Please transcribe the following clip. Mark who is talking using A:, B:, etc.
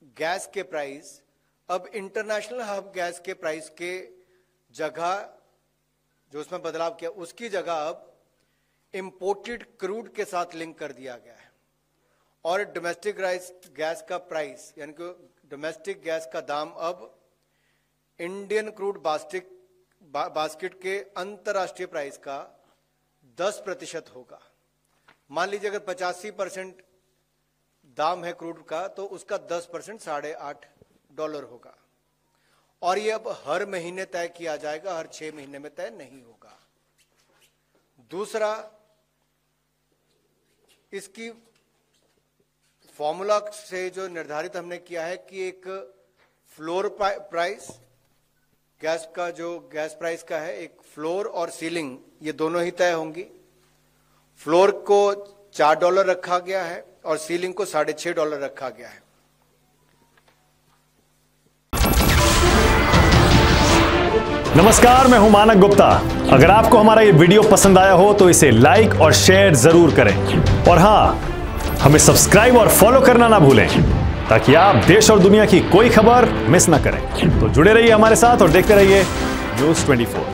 A: Gas के price अब international hub gas के प्राइस के जगह जो उसमें बदलाव किया उसकी जगह अब इंपोर्टेड क्रूड के साथ लिंक कर दिया गया है और डोमेस्टिक गैस का प्राइस यानी कि डोमेस्टिक गैस का दाम अब इंडियन क्रूड बास्केट के अंतर्राष्ट्रीय प्राइस का 10% होगा। मान लीजिए अगर 85% दाम है क्रूड का तो उसका 10% $8.5 होगा और ये अब हर महीने तय किया जाएगा, हर 6 महीने में तय नहीं होगा। दूसरा, इसकी फॉर्मूला से जो निर्धारित हमने किया है कि एक फ्लोर प्राइस गैस का जो गैस प्राइस का है, एक फ्लोर और सीलिंग ये दोनों ही तय होंगी। फ्लोर को $4 रखा गया है और सीलिंग को $6.5 रखा गया है।
B: नमस्कार, मैं हूं मानक गुप्ता। अगर आपको हमारा ये वीडियो पसंद आया हो तो इसे लाइक और शेयर जरूर करें और हां, हमें सब्सक्राइब और फॉलो करना ना भूलें ताकि आप देश और दुनिया की कोई खबर मिस ना करें। तो जुड़े रहिए हमारे साथ और देखते रहिए न्यूज़ 24।